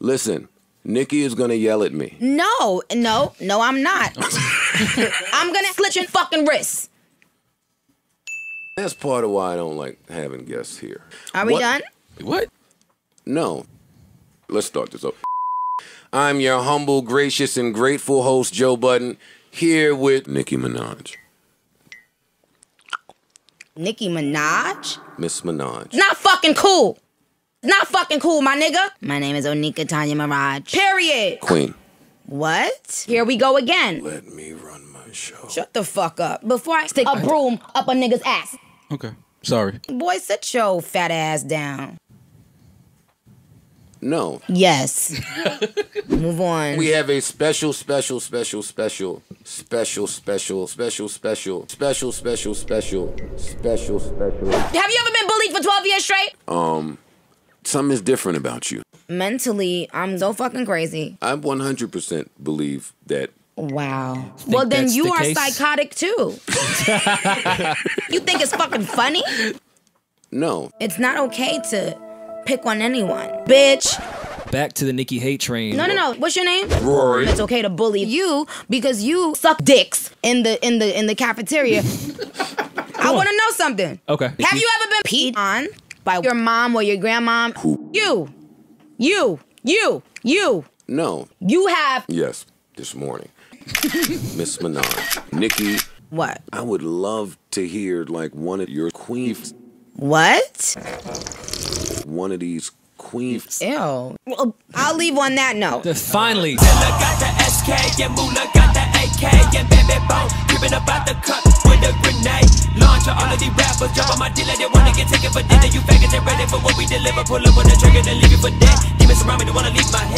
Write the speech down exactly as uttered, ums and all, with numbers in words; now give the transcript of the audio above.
Listen, Nicki is gonna yell at me. No, no, no, I'm not. I'm gonna slit your fucking wrists. That's part of why I don't like having guests here. Are we what? done? What? No. Let's start this up. I'm your humble, gracious, and grateful host, Joe Budden, here with Nicki Minaj. Nicki Minaj? Miss Minaj. Not fucking cool. Not fucking cool, my nigga. My name is Onika Tanya Mirage. Period. Queen. What? Here we go again. Let me run my show. Shut the fuck up. Before I stick a broom up a nigga's ass. Okay. Sorry. Boy, sit your fat ass down. No. Yes. Move on. We have a special, special, special, special, special, special, special, special, special, special, special, special, special. Have you ever been bullied for twelve years straight? Um, something is different about you. Mentally, I'm so fucking crazy. I one hundred percent believe that. Wow. Well, then you are psychotic too. You think it's fucking funny? No. It's not okay to pick on anyone. Bitch. Back to the Nicki hate train. No, no, no. What's your name? Rory. It's okay to bully you because you suck dicks in the in the in the cafeteria. I want to know something. Okay. Have you ever been peed on by your mom or your grandmom? Who? You. You. You. You. No. You have. Yes. This morning. Miss Minaj. Nicki. What? I would love to hear like one of your queens. What? One of these queens. Ew. Well, I'll leave on that note. Finally. Got the S K and Moolah got the A K and baby bone creeping about the cut with a grenade. Launch all of these rappers, jump on my dealer. They wanna get taken for dinner. You faggots ain't ready for what we deliver. Pull up on the trigger, then leave it for dead. Demons around me, they wanna leave my head.